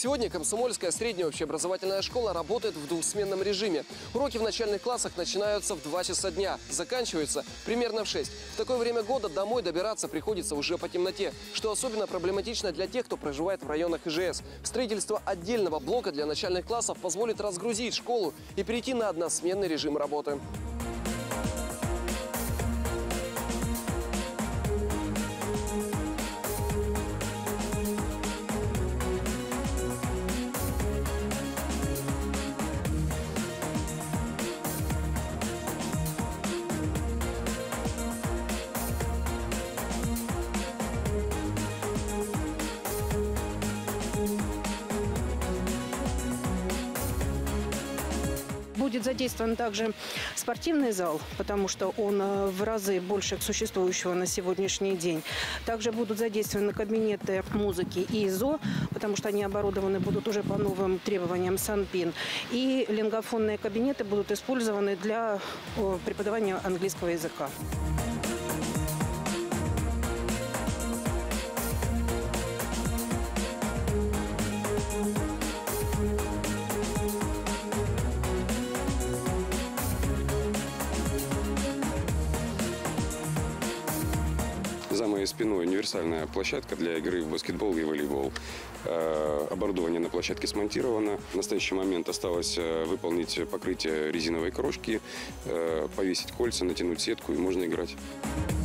Сегодня Комсомольская средняя общеобразовательная школа работает в двухсменном режиме. Уроки в начальных классах начинаются в 2 часа дня, заканчиваются примерно в 6. В такое время года домой добираться приходится уже по темноте, что особенно проблематично для тех, кто проживает в районах ИЖС. Строительство отдельного блока для начальных классов позволит разгрузить школу и перейти на односменный режим работы. Будет задействован также спортивный зал, потому что он в разы больше существующего на сегодняшний день. Также будут задействованы кабинеты музыки и ИЗО, потому что они оборудованы будут уже по новым требованиям Санпин. И лингофонные кабинеты будут использованы для преподавания английского языка. За моей спиной универсальная площадка для игры в баскетбол и волейбол. Оборудование на площадке смонтировано. В настоящий момент осталось выполнить покрытие резиновой крошки, повесить кольца, натянуть сетку, и можно играть.